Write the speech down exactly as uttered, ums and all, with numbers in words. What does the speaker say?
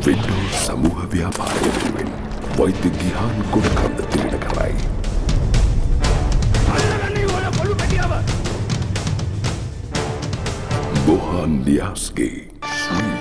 Windows සමූහ ව්‍යාපාරය වෙනුවෙන් වෛද්‍ය ගිහාන් ගොඩකන්ද තිළින කරයි. Mohan Niasge, Sri